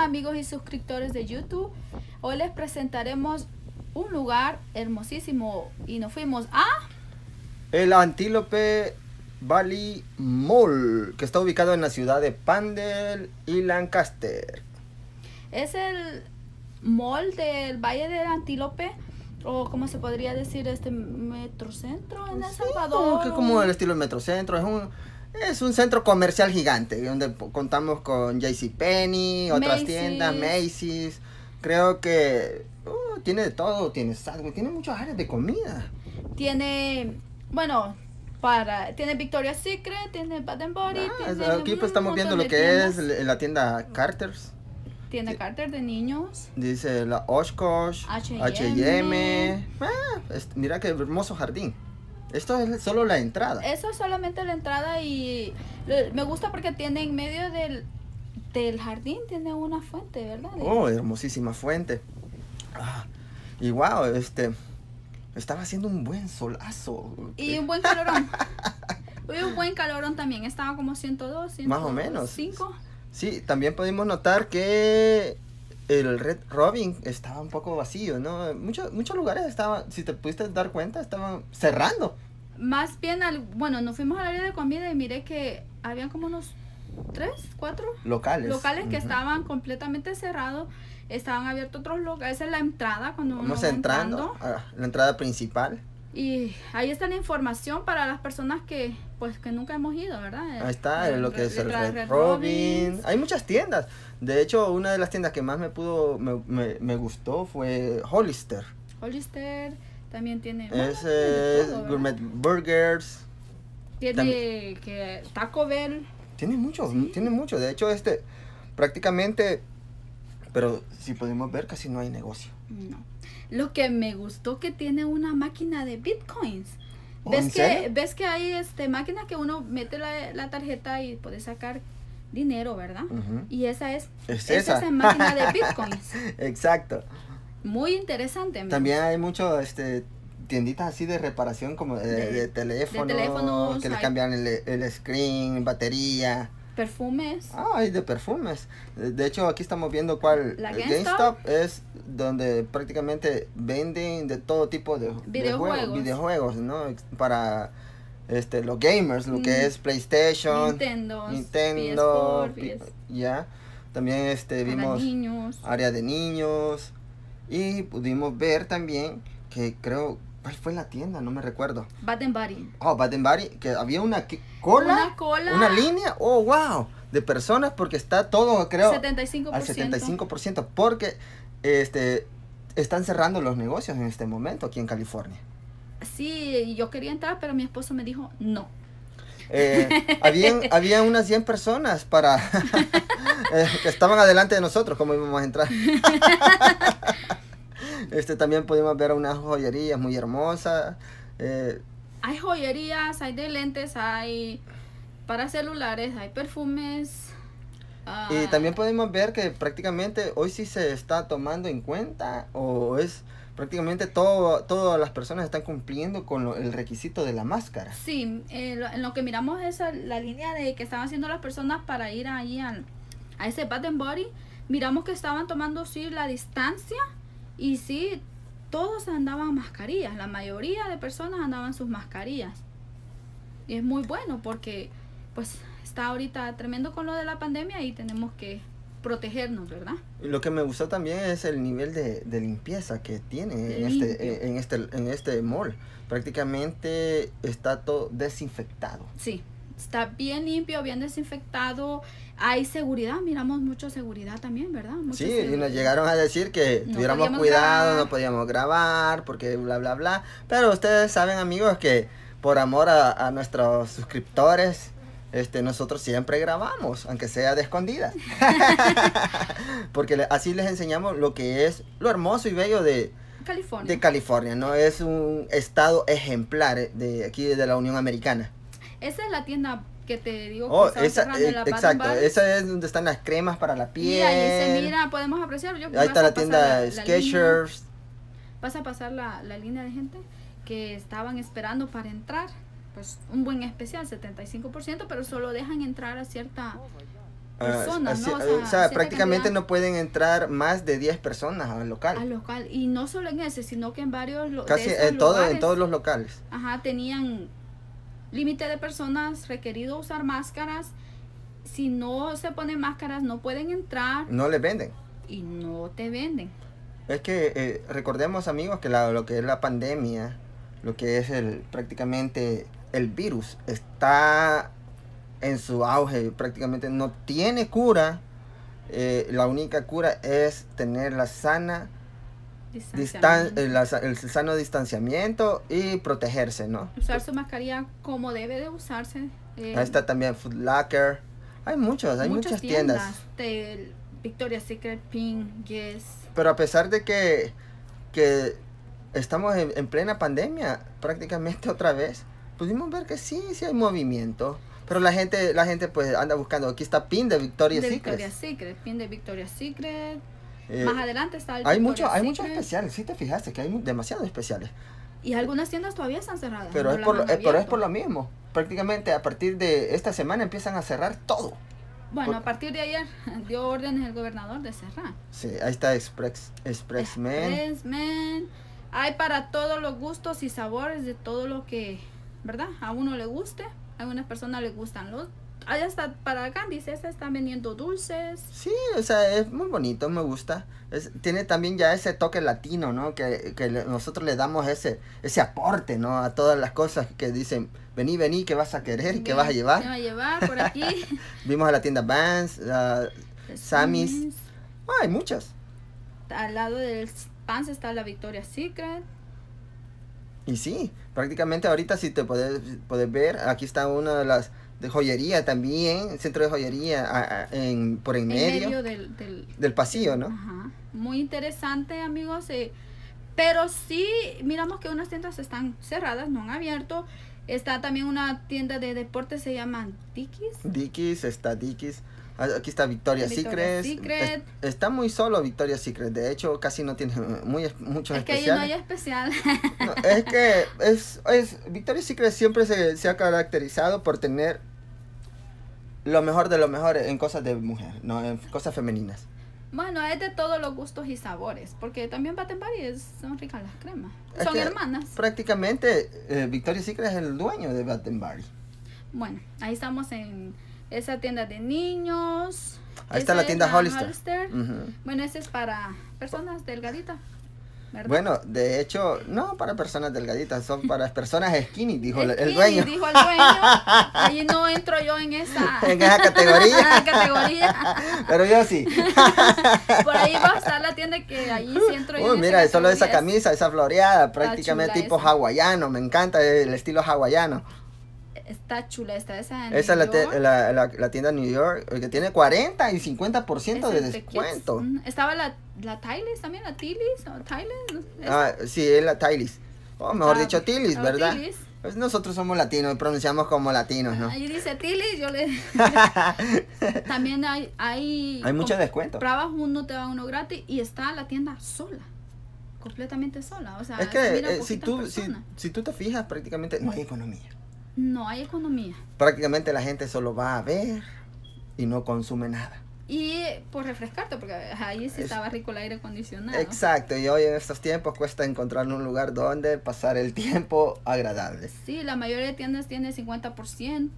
amigos y suscriptores de YouTube. Hoy les presentaremos un lugar hermosísimo y nos fuimos a... El Antelope Valley Mall, que está ubicado en la ciudad de Pandel y Lancaster. Es el mall del Valle del Antílope, o como se podría decir, metrocentro en El Salvador. Que como el estilo del metrocentro, es un centro comercial gigante, donde contamos con JCPenney, otras Macy's. tiendas, Macy's. Creo que tiene de todo, tiene Subway, tiene muchas áreas de comida. Tiene, bueno, tiene Victoria's Secret, tiene Bath & Body. Aquí pues estamos viendo lo que es la tienda Carter's. Tiene Carter de niños. Dice la Oshkosh, H&M. Mira qué hermoso jardín. Esto es solo la entrada. Eso es solamente la entrada y me gusta porque tiene en medio del jardín, tiene una fuente, ¿verdad? Hermosísima fuente. Y wow, estaba haciendo un buen solazo. Y un buen calorón. Y un buen calorón también, estaba como 102, 105. Más o menos. Sí, también pudimos notar que el Red Robin estaba un poco vacío, ¿no? Muchos lugares estaban, si te pudiste dar cuenta, estaban cerrando. Más bien, bueno, nos fuimos al área de comida y miré que habían como unos 3, 4 locales que estaban completamente cerrados. Estaban abiertos otros locales. Esa es la entrada cuando uno vamos va entrando a la entrada principal. Y ahí está la información para las personas que nunca hemos ido, ¿verdad? Ahí está lo que es el Red Robin. Hay muchas tiendas. De hecho, una de las tiendas que más me gustó fue Hollister. Hollister también tiene Gourmet Burgers. Tiene Taco Bell. Tiene mucho, ¿sí? Tiene mucho. De hecho, prácticamente, pero si podemos ver, casi no hay negocio. No. Lo que me gustó que tiene una máquina de bitcoins. ¿Ves que hay máquina que uno mete la tarjeta y puede sacar dinero, ¿verdad? Y esa es esa máquina de bitcoins. Exacto. Muy interesante. También hay mucho tienditas así de reparación como de teléfonos que le cambian el screen, batería. Perfumes. Hay de perfumes. De hecho, aquí estamos viendo cuál. La GameStop es donde prácticamente venden de todo tipo de videojuegos, ¿no? Para los gamers, lo que es PlayStation, Nintendo, ya. También vimos área de niños y pudimos ver también que ¿cuál fue la tienda? No me recuerdo. Bath & Body. Bath & Body, que había una cola, una línea, wow, de personas porque está todo, creo, 75%. Al 75%, porque están cerrando los negocios en este momento aquí en California. Sí, yo quería entrar, pero mi esposo me dijo no. Había unas 100 personas que estaban adelante de nosotros, ¿cómo íbamos a entrar? También pudimos ver unas joyerías muy hermosas. Hay joyerías, hay de lentes, hay para celulares, hay perfumes. Y también podemos ver que prácticamente hoy sí se está tomando en cuenta, o es prácticamente todas las personas están cumpliendo con el requisito de la máscara. Sí, en lo que miramos es la línea de que estaban haciendo las personas para ir ahí a ese Bath & Body. Miramos que estaban tomando la distancia. Y sí, todos andaban mascarillas, la mayoría de personas andaban sus mascarillas. Y es muy bueno porque pues está ahorita tremendo con lo de la pandemia y tenemos que protegernos, ¿verdad? Y lo que me gustó también es el nivel de limpieza que tiene en este mall. Prácticamente está todo desinfectado. Sí, está bien limpio, bien desinfectado. Hay seguridad, miramos mucho seguridad también, ¿verdad? Y nos llegaron a decir que tuviéramos cuidado, no podíamos grabar, porque bla, bla, bla. Pero ustedes saben, amigos, que por amor a nuestros suscriptores, nosotros siempre grabamos, aunque sea de escondidas. Porque así les enseñamos lo que es lo hermoso y bello de California, ¿no? Es un estado ejemplar de aquí de la Unión Americana. Esa es la tienda que te digo que exacto, esa es donde están las cremas para la piel. Y ahí se mira, podemos apreciar. Ahí está la tienda Skechers. Vas a pasar la línea de gente que estaban esperando para entrar. Pues un buen especial, 75%, pero solo dejan entrar a cierta personas, ¿no? O sea prácticamente no pueden entrar más de 10 personas al local. Al local, y no solo en ese, sino que en varios casi en todos los locales. Ajá, tenían límite de personas, requerido usar máscaras. Si no se ponen máscaras, no pueden entrar. No les venden. Y no te venden. Es que recordemos, amigos, que lo que es la pandemia, lo que es prácticamente el virus, está en su auge, prácticamente no tiene cura. La única cura es tener la sana el sano distanciamiento y protegerse, ¿no? Usar su mascarilla como debe de usarse. Ahí está también Foot Locker. Hay muchas tiendas. Victoria's Secret, Pink, Guess. Pero a pesar de que estamos en plena pandemia, prácticamente otra vez, pudimos ver que sí hay movimiento. Pero la gente pues anda buscando. Aquí está Pin de Victoria's Secret. Pin de Victoria's Secret. Más adelante está el hay muchos especiales. Sí te fijaste que hay demasiados especiales. Y algunas tiendas todavía están cerradas. Pero es por lo mismo. Prácticamente a partir de esta semana empiezan a cerrar todo. Bueno, a partir de ayer dio órdenes el gobernador de cerrar. Sí, ahí está Expressman. Hay para todos los gustos y sabores de todo lo que, ¿verdad? A uno le guste. A algunas personas les gustan hay hasta para candies, están vendiendo dulces. Sí, o sea, es muy bonito, me gusta. Tiene también ya ese toque latino, ¿no? Que nosotros le damos ese aporte, ¿no? A todas las cosas que dicen, vení, ¿qué vas a querer y qué vas a llevar? ¿Qué vas a llevar por aquí? Vimos a la tienda Vans, Sammy's. Hay muchas. Al lado del Vans está la Victoria's Secret. Y sí, prácticamente ahorita si te puedes ver, aquí está una de las de joyería también, centro de joyería por en medio del pasillo, ¿no? Ajá. Muy interesante, amigos. Pero sí, miramos que unas tiendas están cerradas, no han abierto. Está también una tienda de deportes, se llama Dickies. Está Dickies. Aquí está Victoria's Secret. Está muy solo Victoria's Secret. De hecho, casi no tiene muchos especiales. Es que ahí no hay especial. No, es que Victoria's Secret siempre se ha caracterizado por tener lo mejor de lo mejor en cosas de mujer, no en cosas femeninas. Bueno, es de todos los gustos y sabores, porque también Bath & Body son ricas las cremas. Son hermanas. Prácticamente Victoria's Secret es el dueño de Bath & Body. Bueno, ahí estamos en esa tienda de niños. Ahí está la tienda Hollister. Bueno, ese es para personas delgaditas, ¿verdad? Bueno, de hecho, no para personas delgaditas, son para personas skinny, dijo el dueño. Dijo el dueño. Ahí no entro yo en esa categoría. Pero yo sí. Por ahí va a estar la tienda que ahí sí entro yo. Mira, solo esa camisa, esa floreada, prácticamente tipo hawaiano. Me encanta el estilo hawaiano. Está chula esa Esa es la tienda New York, que tiene 40 y 50% de descuento. Estaba la Tylis también, la Tillis o Tylis. Sí, es la Tylis. Mejor dicho Tillis, ¿verdad? Pues nosotros somos latinos y pronunciamos como latinos, ¿no? Ahí dice Tillis, yo le... También hay mucho descuento. Comprabas uno, te da uno gratis y está la tienda sola. Completamente sola. O sea, es que si tú te fijas, prácticamente no hay economía. No hay economía. Prácticamente la gente solo va a ver y no consume nada. Y por refrescarte, porque ahí sí estaba rico el aire acondicionado. Exacto, y hoy en estos tiempos cuesta encontrar un lugar donde pasar el tiempo agradable. Sí, la mayoría de tiendas tiene 50%,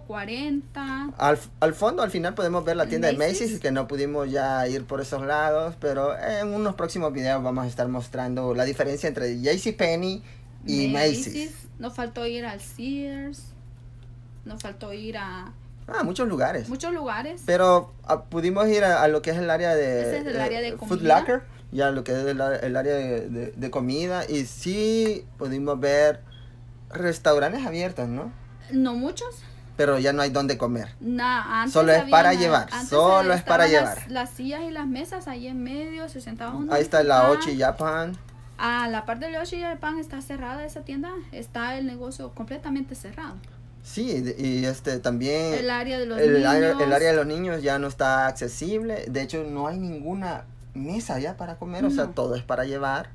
40%. Al fondo, al final podemos ver la tienda de Macy's, que no pudimos ya ir por esos lados, pero en unos próximos videos vamos a estar mostrando la diferencia entre JCPenney y Macy's. Nos faltó ir al Sears, nos faltó ir a... muchos lugares. Muchos lugares. Pero pudimos ir a lo que es el área de... Ese es el área de comida. Food Locker, ya lo que es el área de comida. Y sí pudimos ver restaurantes abiertos, ¿no? No muchos. Pero ya no hay dónde comer. Antes solo es para llevar. Solo es para llevar. Las sillas y las mesas ahí en medio, se sentaban uno. Ahí está la Ochi Japan. La parte de Ochi Japan está cerrada, esa tienda. Está el negocio completamente cerrado. Sí, y también el área de los niños. El área de los niños ya no está accesible. De hecho, no hay ninguna mesa ya para comer. No. O sea, todo es para llevar.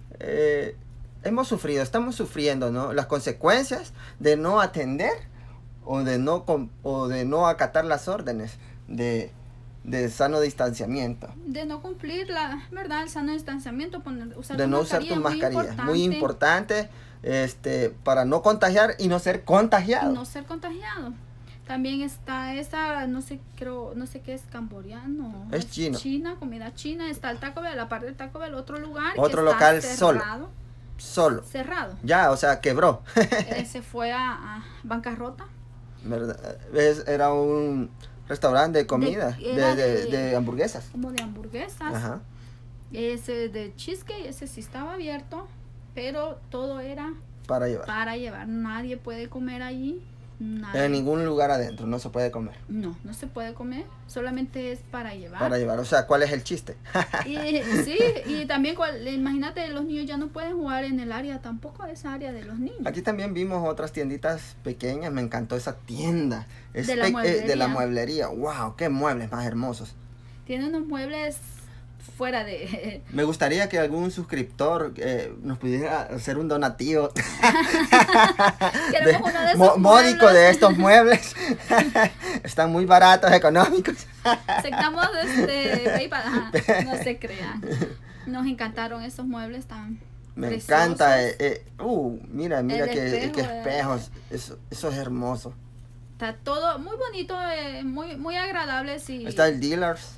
Estamos sufriendo, ¿no? Las consecuencias de no atender o de no acatar las órdenes. de sano distanciamiento. De no cumplir ¿verdad? El sano distanciamiento, de no usar tu mascarilla. Muy importante, para no contagiar y no ser contagiado. También está esa, no sé qué es, camboriano. Es chino. China, comida china. Está el Taco Bell, aparte del Taco Bell, otro lugar. Otro que local está solo. Cerrado. Ya, o sea, quebró. Se fue a bancarrota. ¿Verdad? Era un restaurante de comida, de hamburguesas. Como de hamburguesas. Ajá. Ese de cheesecake, ese sí estaba abierto, pero todo era para llevar. Nadie puede comer allí. En ningún lugar adentro no se puede comer. No se puede comer, solamente es para llevar. Para llevar, o sea, ¿cuál es el chiste? Sí, y también, imagínate, los niños ya no pueden jugar en el área, tampoco esa área de los niños. Aquí también vimos otras tienditas pequeñas, me encantó esa tienda. De la mueblería, wow, qué muebles más hermosos. Tiene unos muebles fuera de... Me gustaría que algún suscriptor nos pudiera hacer un donativo Queremos uno de esos módico de estos muebles. Están muy baratos, económicos. Aceptamos PayPal. No se crean. Nos encantaron esos muebles tan me preciosos. Encanta. Mira qué espejos. Eso es hermoso. Está todo muy bonito, muy agradable. Sí. Está el Dealers.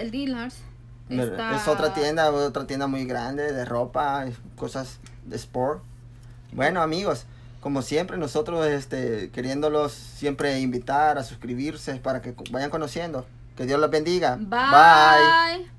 Es otra tienda muy grande de ropa, cosas de sport. Bueno, amigos, como siempre nosotros queriéndolos siempre invitar a suscribirse para que vayan conociendo. Que Dios los bendiga. Bye.